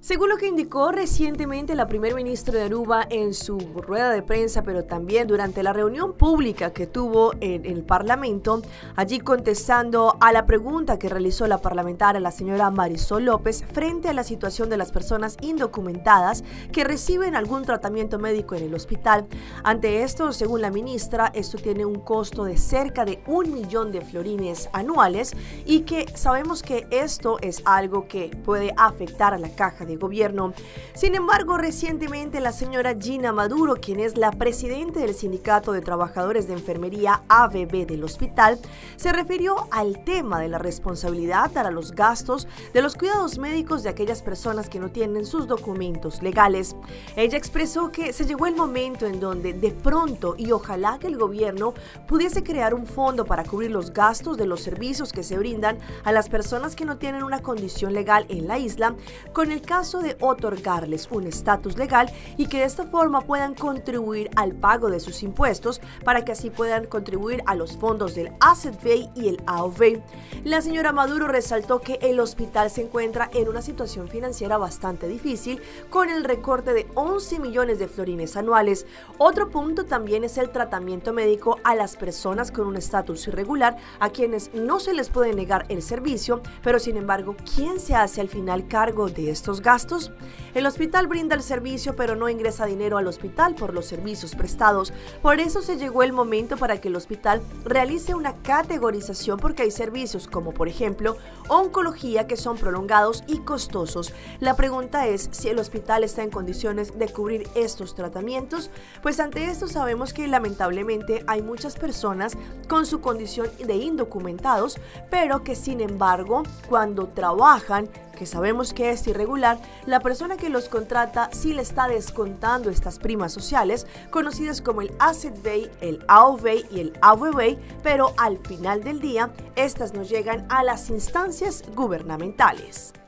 Según lo que indicó recientemente la primer ministra de Aruba en su rueda de prensa, pero también durante la reunión pública que tuvo en el Parlamento, allí contestando a la pregunta que realizó la parlamentaria, la señora Marisol López, frente a la situación de las personas indocumentadas que reciben algún tratamiento médico en el hospital. Ante esto, según la ministra, esto tiene un costo de cerca de 1 millón de florines anuales y que sabemos que esto es algo que puede afectar a la caja de gobierno. Sin embargo, recientemente la señora Gina Maduro, quien es la presidenta del Sindicato de Trabajadores de Enfermería ABB del hospital, se refirió al tema de la responsabilidad para los gastos de los cuidados médicos de aquellas personas que no tienen sus documentos legales. Ella expresó que se llegó el momento en donde de pronto y ojalá que el gobierno pudiese crear un fondo para cubrir los gastos de los servicios que se brindan a las personas que no tienen una condición legal en la isla, con el caso de otorgarles un estatus legal y que de esta forma puedan contribuir al pago de sus impuestos para que así puedan contribuir a los fondos del ASETBEI y el AOV. La señora Maduro resaltó que el hospital se encuentra en una situación financiera bastante difícil con el recorte de 11 millones de florines anuales. Otro punto también es el tratamiento médico a las personas con un estatus irregular, a quienes no se les puede negar el servicio, pero sin embargo, ¿quién se hace al final cargo de estos gastos? El hospital brinda el servicio, pero no ingresa dinero al hospital por los servicios prestados. Por eso se llegó el momento para que el hospital realice una categorización, porque hay servicios como, por ejemplo, oncología, que son prolongados y costosos. La pregunta es si el hospital está en condiciones de cubrir estos tratamientos. Pues ante esto sabemos que lamentablemente hay muchas personas con su condición de indocumentados, pero que sin embargo, cuando trabajan, que sabemos que es irregular, la persona que los contrata sí le está descontando estas primas sociales, conocidas como el ASETBEI, el AOV y el AVB, pero al final del día, estas no llegan a las instancias gubernamentales.